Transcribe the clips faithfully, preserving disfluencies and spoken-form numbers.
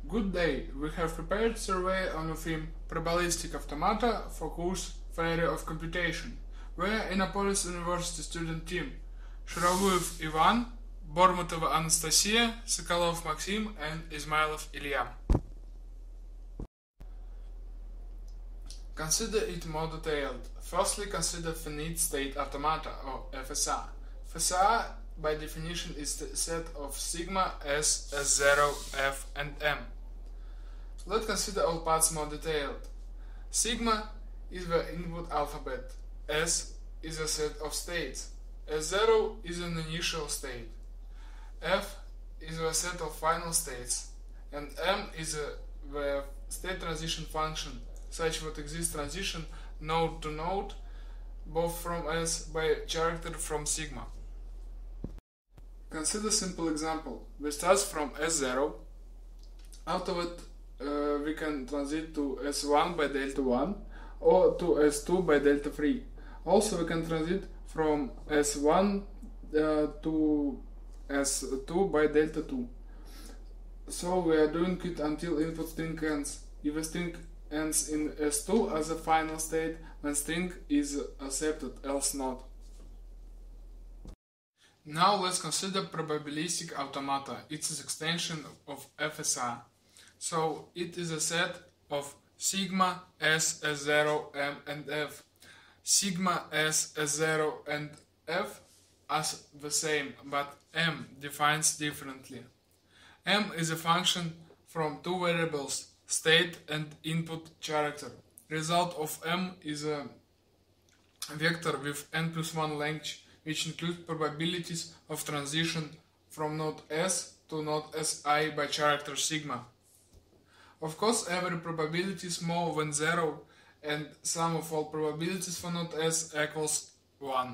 Good day, we have prepared survey on the theme Probabilistic Automata for course Theory of Computation. We are Innopolis University student team Sharaguev Ivan, Bormutova Anastasia, Sokolov Maxim and Ismailov Ilya. Consider it more detailed. Firstly, consider finite state automata or F S A. F S A by definition is the set of sigma, S, S zero, F and M. Let's consider all parts more detailed. Sigma is the input alphabet, S is a set of states, S zero is an initial state, F is a set of final states, and M is a, the state transition function such that exists transition node to node both from S by character from sigma. Consider simple example. We start from S zero, out of it uh, we can transit to S one by delta one or to S two by delta three. Also we can transit from S one uh, to S two by delta two. So we are doing it until input string ends. If a string ends in S two as a final state, then string is accepted, else not. Now let's consider probabilistic automata. It's an extension of F S A. So it is a set of sigma, S, S zero, M and F. Sigma, S, S zero and F are the same, but M defines differently. M is a function from two variables, state and input character. Result of M is a vector with n plus one length, which includes probabilities of transition from node S to node Si by character sigma. Of course, every probability is more than zero, and sum of all probabilities for node S equals one.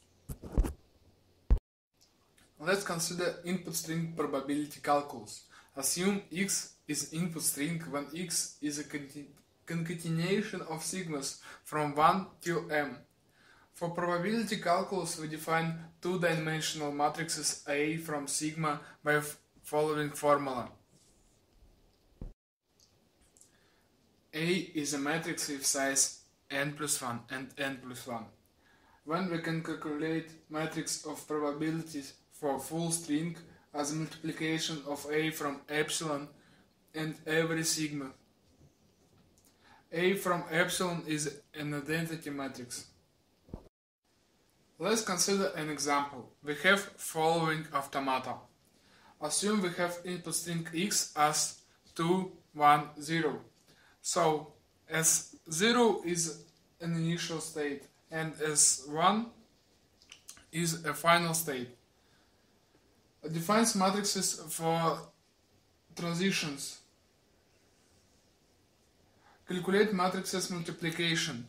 Let's consider input string probability calculus. Assume X is input string when X is a concatenation of sigmas from one till M. For probability calculus, we define two-dimensional matrices A from sigma by following formula. A is a matrix with size n plus one and n plus one. When we can calculate matrix of probabilities for full string as a multiplication of A from epsilon and every sigma. A from epsilon is an identity matrix. Let's consider an example. We have following automata. Assume we have input string X as two, one, zero. So S zero is an initial state and S one is a final state. It defines matrices for transitions. Calculate matrices multiplication.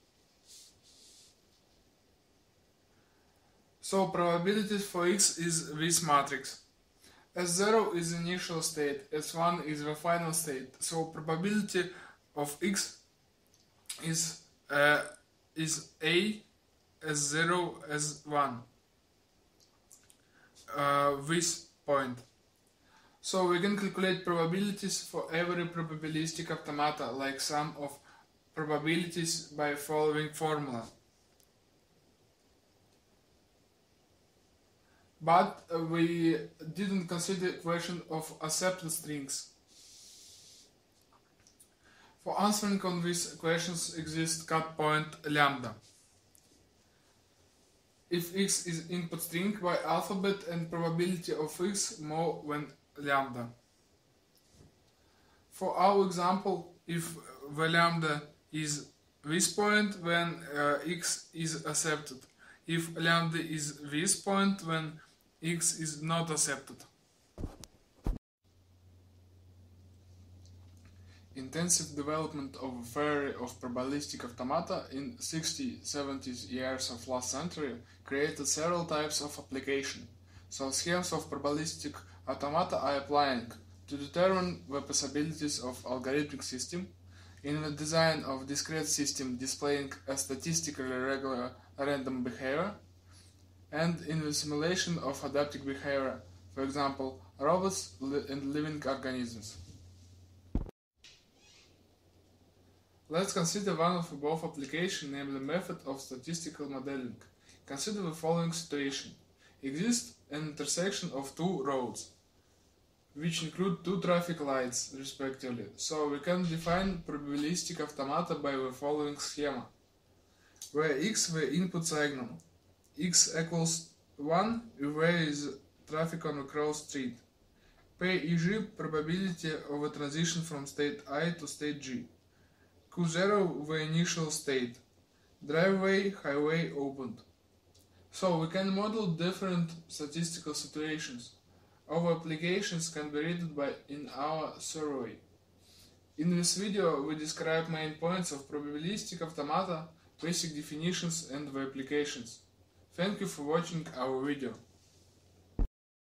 So probabilities for X is this matrix. S zero is the initial state, S one is the final state. So probability of X is uh, is A, S zero, S one. Uh, this point. So we can calculate probabilities for every probabilistic automata, like sum of probabilities by following formula. But uh, we didn't consider question of accepted strings. For answering on these questions exists cut point lambda. If X is input string by alphabet and probability of X more than lambda. For our example, if the lambda is this point, then uh, X is accepted. If lambda is this point, then X is not accepted. Intensive development of a theory of probabilistic automata in sixties seventies years of last century created several types of application. So schemes of probabilistic automata are applying to determine the possibilities of algorithmic system, in the design of discrete system displaying a statistically regular random behavior, and in the simulation of adaptive behavior, for example, robots and living organisms. Let's consider one of above applications, namely method of statistical modeling. Consider the following situation. Exists an intersection of two roads, which include two traffic lights, respectively. So we can define probabilistic automata by the following schema, where x the input signal, x equals one if there is traffic on a cross street, P E G probability of a transition from state I to state G, Q zero the initial state, driveway, highway opened. So we can model different statistical situations. Our applications can be read by in our survey. In this video we describe main points of probabilistic automata, basic definitions and the applications. Thank you for watching our video.